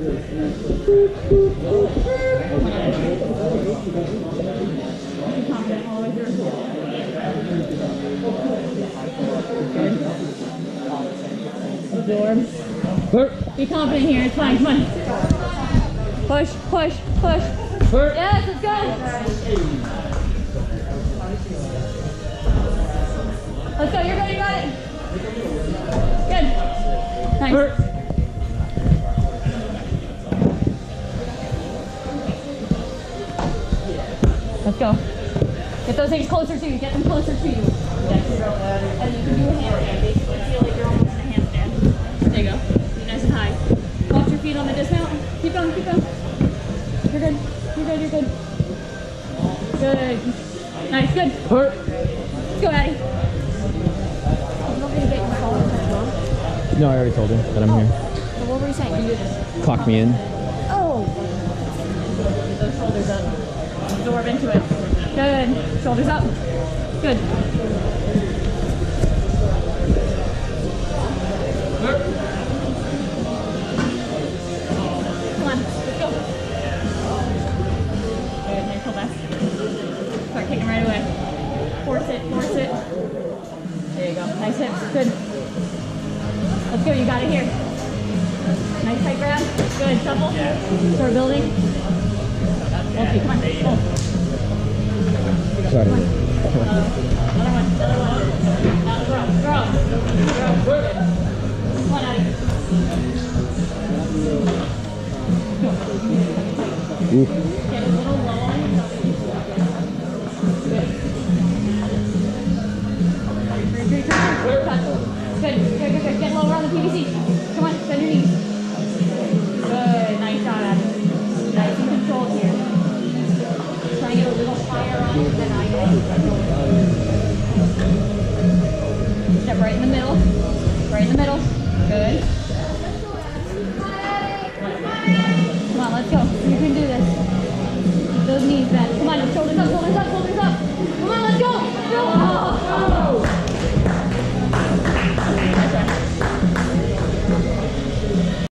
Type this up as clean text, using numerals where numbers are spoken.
Confident all the way through. Absorb. Be confident here. It's fine. Come on. Push, push, push. Yes, let's go. Let's go. You're good. You got it. Good. Nice. Let's go. Get those things closer to you. Get them closer to you. And you can do a handstand. Basically feel like you're almost in a handstand. There you go. Be nice and high. Watch your feet on the dismount. Keep going, keep going. You're good. You're good, you're good. Good. Nice, good. Let's go, Addy. No, I already told him that I'm here. So what were you saying? You do this. Clock me in. Oh. Get those shoulders up. Absorb into it. Good. Shoulders up. Good. Come on. Let's go. Good. Nice pull back. Start kicking right away. Force it. Force it. There you go. Nice hips. Good. Let's go. You got it here. Nice tight grab. Good. Shuffle. Start building. Okay, come on. Oh. Sorry. Another one. Another one. Throw. Come on, Addy. Get a little low on yourself. Good. Get lower on the PVC. Come on, bend your knees. Good. Nice job, Addy. Nice and controlled here. Try to get a little higher on it than I did. Step right in the middle. Right in the middle. Good. Come on, let's go. You can do this. Keep those knees bent. Come on, shoulders up, shoulders up, shoulders up.